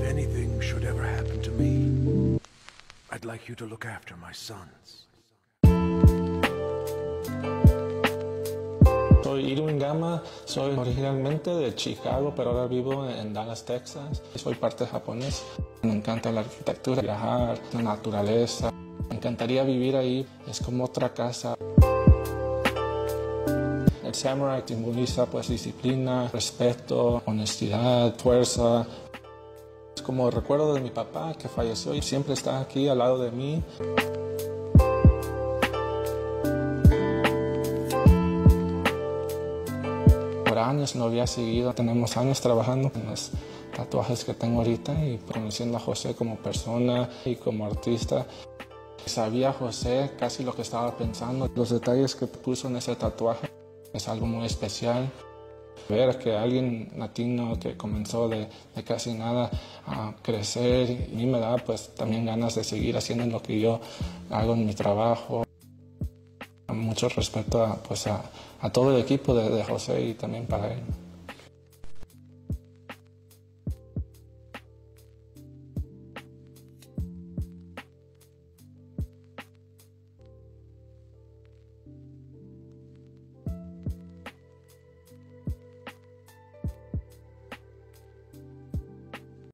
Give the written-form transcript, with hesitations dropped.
anything should ever happen to me, I'd like you to look after my sons. Soy Irwin Gama, soy originalmente de Chicago, pero ahora vivo en Dallas, Texas. Soy parte japonés. Me encanta la arquitectura, viajar, la naturaleza. Me encantaría vivir ahí, es como otra casa. El samurai simboliza pues disciplina, respeto, honestidad, fuerza. Es como recuerdo de mi papá que falleció y siempre está aquí al lado de mí. Por años no había seguido, tenemos años trabajando en los tatuajes que tengo ahorita y conociendo a José como persona y como artista. Sabía José casi lo que estaba pensando, los detalles que puso en ese tatuaje es algo muy especial. Ver que alguien latino que comenzó de casi nada a crecer, a mí me da pues también ganas de seguir haciendo lo que yo hago en mi trabajo. Mucho respeto a todo el equipo de José y también para él.